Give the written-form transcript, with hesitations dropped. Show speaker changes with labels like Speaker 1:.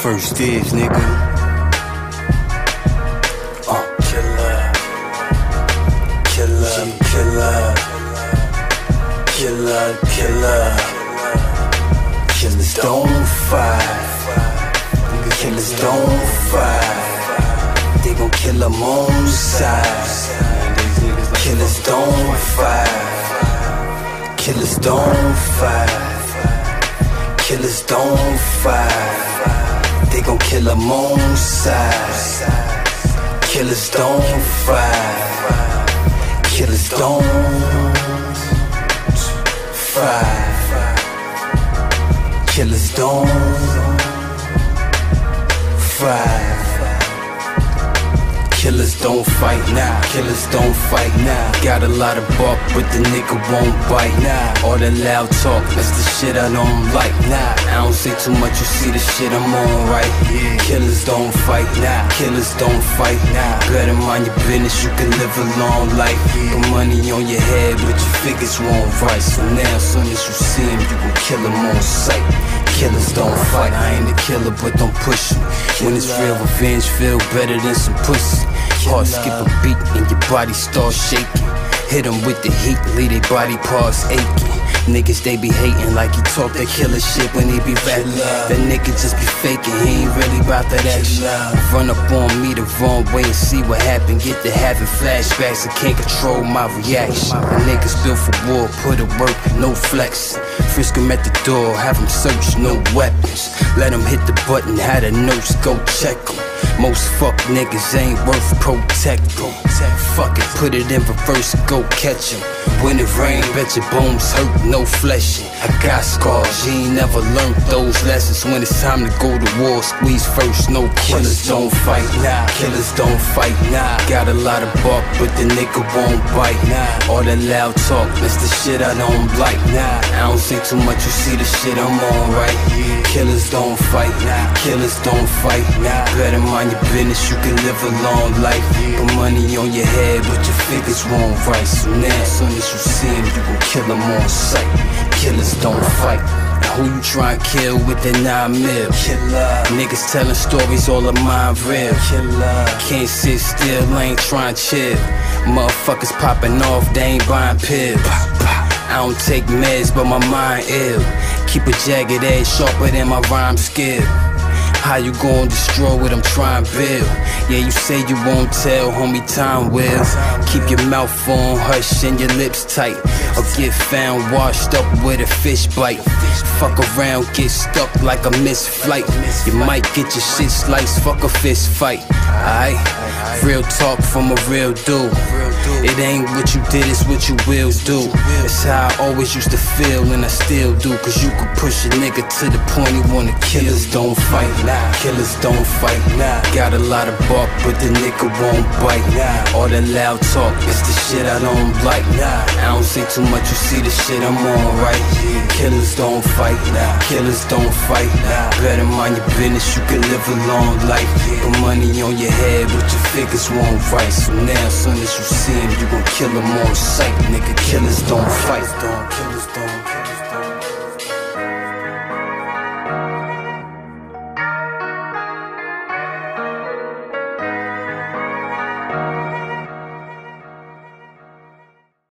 Speaker 1: first is, nigga. Killer, killer, killer, killer, killer. Killers don't fight. Killers don't fight. They gon' kill them on sight. Killers don't fight. Killers don't fight. Killers don't fight. They gon' kill them on sight. Killers don't fight. Killers don't fight. Killers don't fight. Killers don't fight now, killers don't fight now. Got a lot of bark, but the nigga won't bite now. All the loud talk, that's the shit I don't like now. I don't say too much, you see the shit I'm on, right? Yeah. Killers don't fight now, killers don't fight now. Better mind your business, you can live a long life. Put money on your head, but your figures won't rise. So now, as soon as you see him, you gon' kill him on sight. Killers don't fight, I ain't a killer, but don't push me. When it's real, revenge feel better than some pussy. Heart skip a beat and your body start shaking. Hit them with the heat, leave their body parts aching. Niggas, they be hating like he talk that killer shit when he be rapping. That nigga just be faking, he ain't really about that action. Run up on me the wrong way and see what happened. Get to having flashbacks, I can't control my reaction. The niggas built for war, put it work, no flex. Frisk him at the door, have him search, no weapons. Let him hit the button, had a notes, go check him. Most fuck niggas ain't worth protecting. Fuck it, put it in reverse, go catch him. When it rain, bet your bones hurt, no fleshing. I got scars, you ain't never learned those lessons. When it's time to go to war, squeeze first, no killers don't fight now. Killers don't fight now. Got a lot of bark, but the nigga won't bite now. All that loud talk, that's the shit I don't like now. I don't say too much, you see the shit I'm on, right? Killers don't fight now. Killers don't fight now. Better mind your business, you can live a long life. Put money on your head, but your figures won't rise. So now, as soon as you see him, you gon' kill him on sight. Killers don't fight. Now who you try to kill with that 9mm? Killer. Niggas telling stories, all of mine real. Killer. Can't sit still, ain't trying to chill. Motherfuckers popping off, they ain't buying pills. I don't take meds, but my mind ill. Keep a jagged edge sharper than my rhyme skill. How you gon' destroy what I'm trying to build? Yeah, you say you won't tell, homie, time will. Keep your mouth on hush and your lips tight, or get found washed up with a fish bite. Fuck around, get stuck like a missed flight. You might get your shit sliced, fuck a fist fight. Aight, real talk from a real dude. It ain't what you did, it's what you will do. It's how I always used to feel, and I still do. Cause you could push a nigga to the point he wanna kill. Killers don't fight now, killers don't fight now. Got a lot of bark, but the nigga won't bite now. All that loud talk, it's the shit I don't like now. I don't say too much, you see the shit I'm on, right? Killers don't fight now, killers don't fight now. Better mind your business, you can live a long life. Put money on your head, but your figures won't rise. So now, as soon as you see him, you gon' kill him on sight. Nigga, killers don't fight.